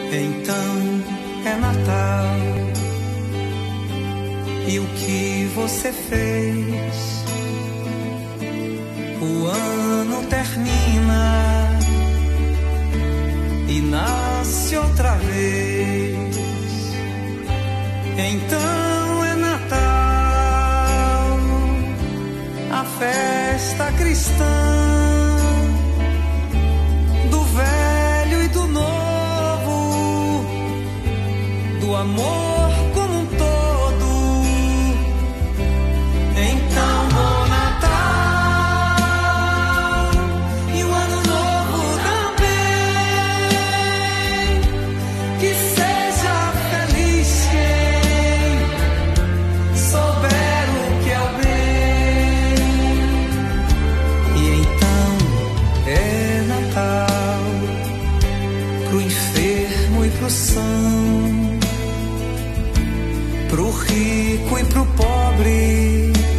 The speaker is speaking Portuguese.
Então é Natal, e o que você fez? O ano termina e nasce outra vez. Então é Natal, a festa cristã, do velho e do novo, do amor como um todo. Então bom Natal e o ano novo também, que seja feliz quem souber o que é o bem. E então é Natal pro enfermo e pro são, pro rico e pro pobre,